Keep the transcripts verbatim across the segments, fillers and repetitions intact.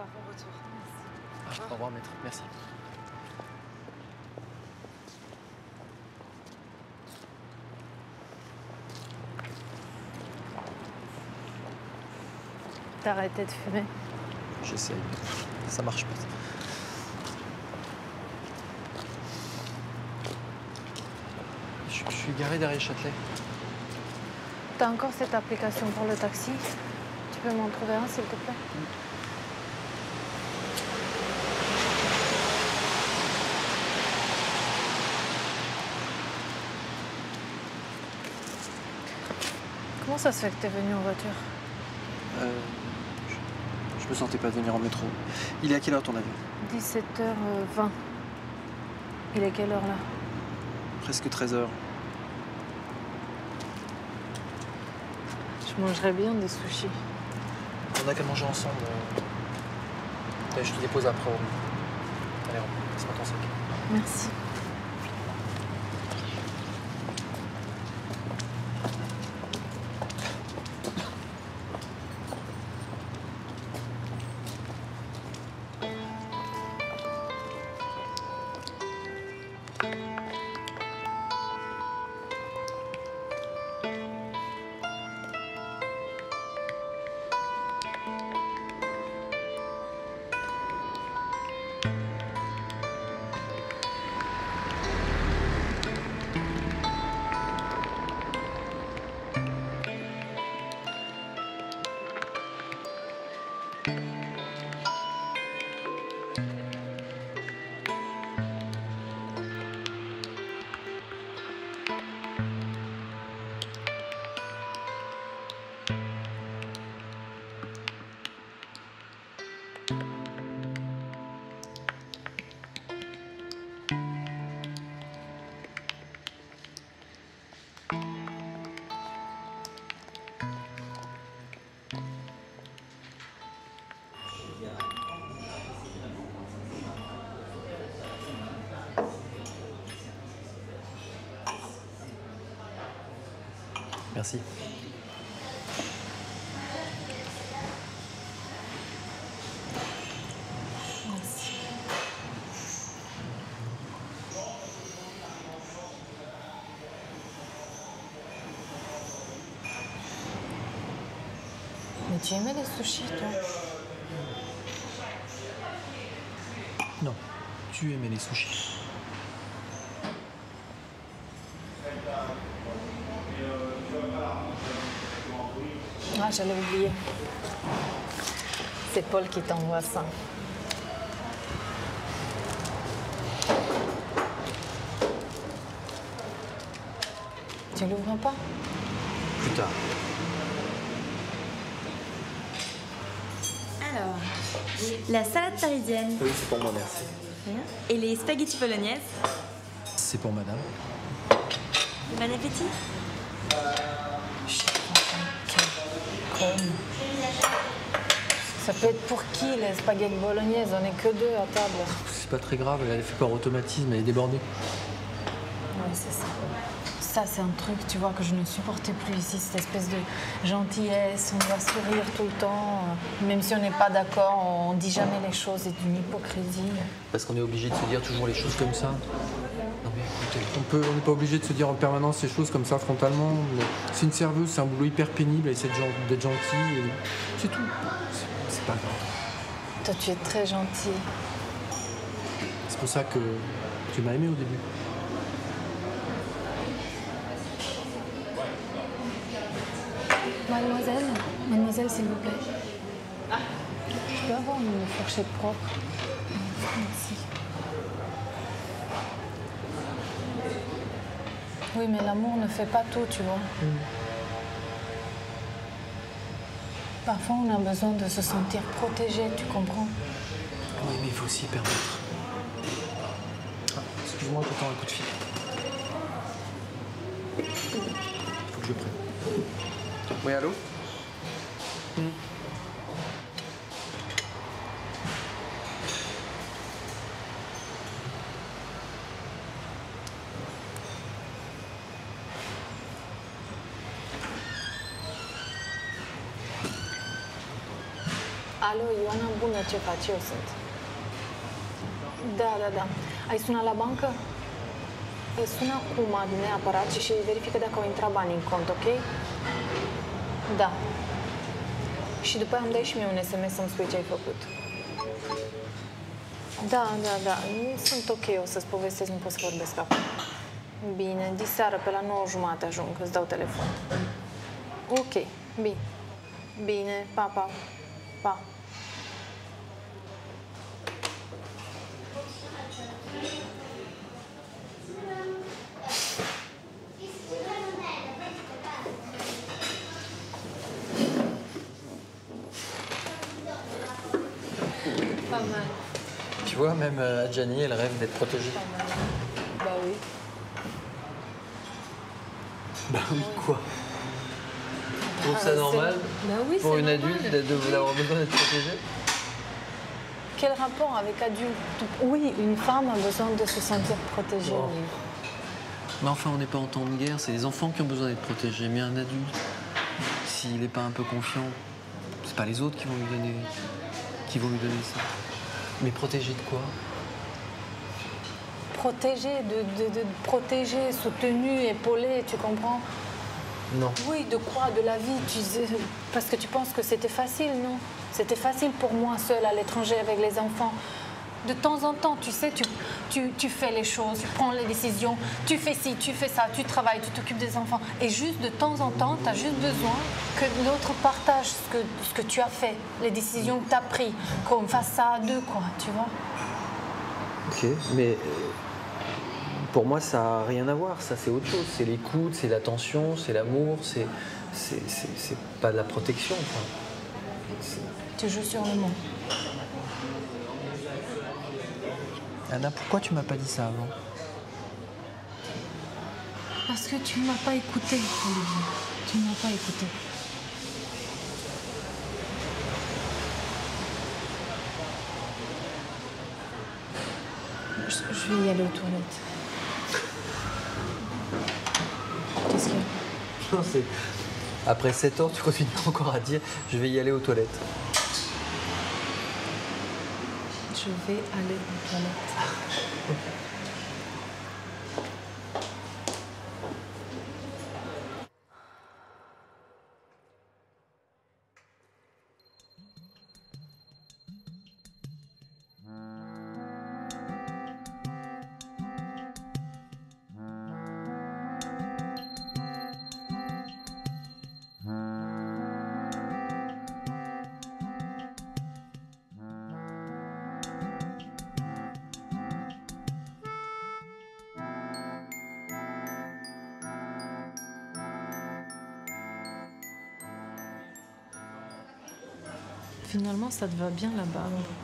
bon retour. Ah, au revoir, maître. Merci. T'as arrêté de fumer? J'essaye. Ça marche pas. Je, je suis garé derrière Châtelet. T'as encore cette application pour le taxi? Tu peux m'en trouver un, s'il te plaît? Mm. Comment ça se fait que t'es venu en voiture? Euh, je, je me sentais pas venir en métro. Il est à quelle heure ton avion? dix-sept heures vingt. Il est quelle heure là? Presque treize heures. Je mangerais bien des sushis. On a qu'à manger ensemble. Allez, je te dépose après. Allez, laisse-moi ton sac. Merci. Merci. Merci. Mais tu aimais les sushis, toi? Non, tu aimais les sushis. Ah, j'allais oublier. C'est Paul qui t'envoie ça. Tu l'ouvres pas? Plus tard. Alors, la salade parisienne. Oui, c'est pour moi, merci. Et les spaghettis bolognaises. C'est pour madame. Bon appétit. Conne. Ça peut être pour qui, les spaghettis bolognaises? On n'est que deux à table. C'est pas très grave, elle a fait par automatisme, elle est débordée. Oui, c'est ça. Ça, c'est un truc, tu vois, que je ne supportais plus ici, cette espèce de gentillesse, on doit sourire tout le temps. Même si on n'est pas d'accord, on dit jamais les choses, c'est d'une hypocrisie. Parce qu'on est obligé de se dire toujours les choses comme ça. Non mais écoutez, on peut, on n'est pas obligé de se dire en permanence ces choses comme ça frontalement. C'est une serveuse, c'est un boulot hyper pénible, elle essaie d'être gentille, et c'est tout. C'est- C'est pas grave. Toi, tu es très gentil. C'est pour ça que tu m'as aimé au début. Mademoiselle, mademoiselle, s'il vous plaît. Je peux avoir une fourchette propre? Merci. Oui, mais l'amour ne fait pas tout, tu vois. Mm. Parfois, on a besoin de se sentir protégé, tu comprends? Oui, mais il faut aussi permettre. Ah, excuse-moi, j'attends un coup de fil. Faut que je prenne. Oui, allô? Hmm. Alo, Ioana, bună, ce faci? Eu sunt. Da, da, da. Ai sunat la bancă? Sună acum neapărat și verifică dacă au intrat bani în cont, ok? Da. Și după aia îmi dai și mie un S M S să-mi spui ce ai făcut. Da, da, da. Sunt ok, o să-ți povestesc, nu pot să vorbesc acum. Bine, diseară pe la nouă jumate ajung, îți dau telefon. Ok, bine. Bine, pa, pa, pa. Pas mal. Tu vois, même euh, Adjani, elle rêve d'être protégée. Pas mal. Bah oui. Bah oui, quoi? Tu trouves Ah, ça c'est- normal Bah oui, pour c'est une normal. adulte de- de- d'avoir besoin d'être protégée? Quel rapport avec adulte? Oui, une femme a besoin de se sentir protégée. Bon. Oui. Mais enfin, on n'est pas en temps de guerre, c'est les enfants qui ont besoin d'être protégés. Mais un adulte, s'il n'est pas un peu confiant, c'est pas les autres qui vont lui donner, qui vont lui donner ça. Mais protégé de quoi? Protégée, de, de, de protéger, soutenue, épaulée, tu comprends? Non. Oui, de quoi? De la vie, tu sais, parce que tu penses que c'était facile, non? C'était facile pour moi, seule, à l'étranger, avec les enfants. De temps en temps, tu sais, tu, tu, tu fais les choses, tu prends les décisions, tu fais ci, tu fais ça, tu travailles, tu t'occupes des enfants. Et juste de temps en temps, tu as juste besoin que l'autre partage ce que, ce que tu as fait, les décisions que tu as prises, qu'on fasse ça à deux, quoi, tu vois? Ok, mais euh, pour moi, ça n'a rien à voir. Ça, c'est autre chose. C'est l'écoute, c'est l'attention, c'est l'amour, c'est c'est- c'est- c'est pas de la protection. Enfin, c'est- Tu joues sur le mot. Anna, pourquoi tu m'as pas dit ça avant? Parce que tu ne m'as pas écouté, Olivier. Tu ne m'as pas écouté. Je, je vais y aller aux toilettes. Qu'est-ce qu'il y a? Non, c'est... Après sept heures, tu continues encore à dire je vais y aller aux toilettes. Je vais aller aux toilettes. Finalement, ça te va bien là-bas.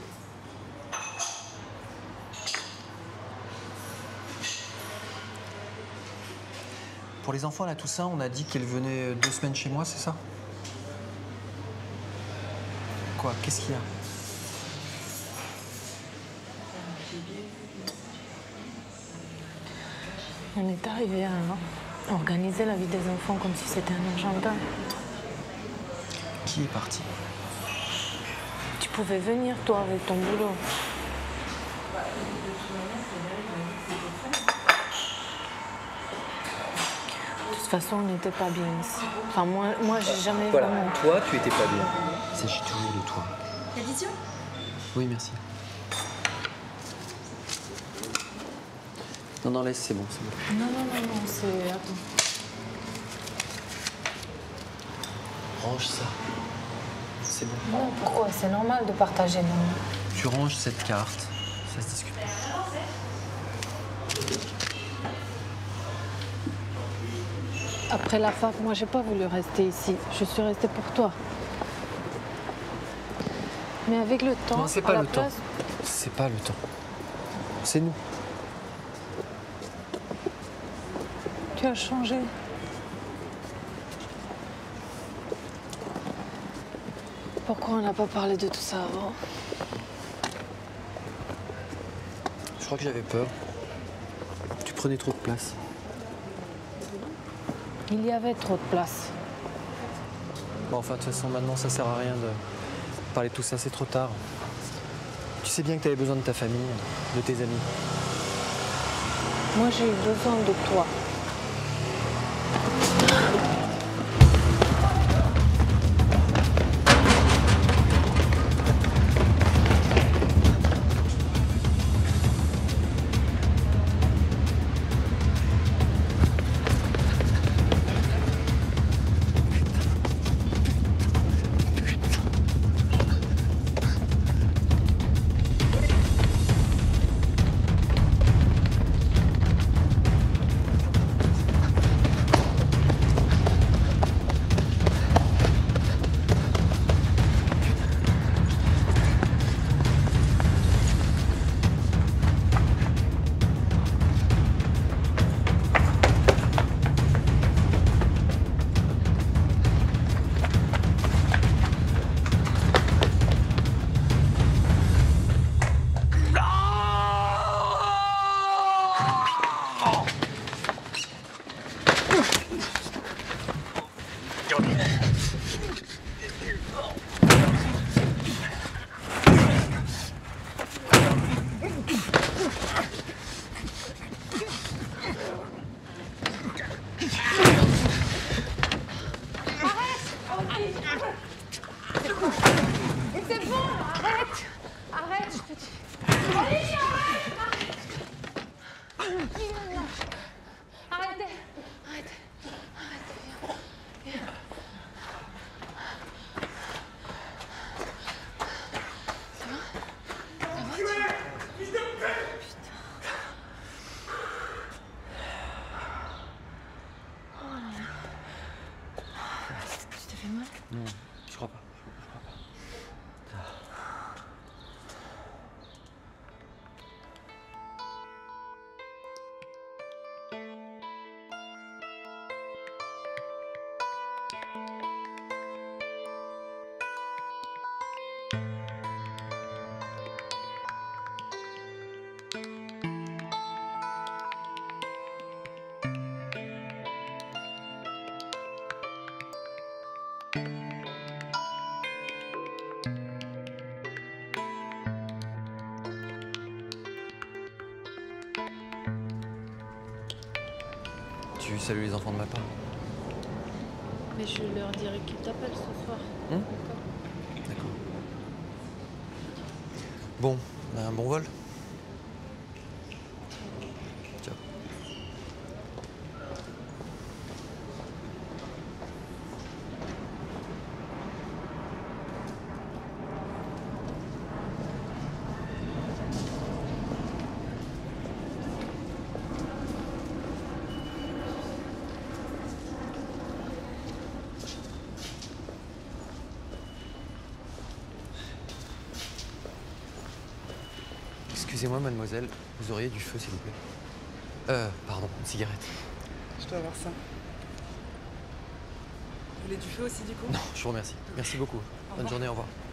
Pour les enfants à la Toussaint, on a dit qu'elle venait deux semaines chez moi, c'est ça? Quoi? Qu'est-ce qu'il y a? On est arrivé à organiser la vie des enfants comme si c'était un Argentin. Qui est parti? Tu pouvais venir, toi, avec ton boulot. De toute façon, on n'était pas bien ici. Enfin, moi, moi j'ai jamais Voilà, vraiment... toi, tu étais pas bien. Il s'agit toujours de toi. L'addition? Oui, merci. Non, non, laisse, c'est bon, c'est bon. Non, non, non, non, c'est... Attends. Range ça. C'est bon. Non, pourquoi? C'est normal de partager, non? Tu ranges cette carte. Ça se discute pas. Après la fac, moi, j'ai pas voulu rester ici. Je suis restée pour toi. Mais avec le temps, Non, c'est à pas la le temps. place, C'est pas le temps. C'est nous. tu as changé. Pourquoi on n'a pas parlé de tout ça avant? Je crois que j'avais peur. Tu prenais trop de place. Il y avait trop de place. Bon, enfin, de toute façon, maintenant, ça sert à rien de, parler de tout ça, c'est trop tard. Tu sais bien que tu avais besoin de ta famille, de tes amis. Moi, j'ai eu besoin de toi. C'est bon, arrête. Arrête, je te dis. Olivia, arrête. Arrêtez. Arrêtez. Arrêtez. Arrêtez. Viens. Viens. Ça va? Ça va? Putain. Oh là là. Tu t'es fait mal? Non, je crois pas. Tu salues les enfants de ma part. Mais je leur dirai qu'ils t'appellent ce soir. Hum D'accord. Bon, un bon vol. Ciao. Excusez-moi, mademoiselle, vous auriez du feu, s'il vous plaît? Euh, pardon, une cigarette. Je dois avoir ça. Vous voulez du feu aussi, du coup? Non, je vous remercie. Merci beaucoup. Bonne journée, au revoir.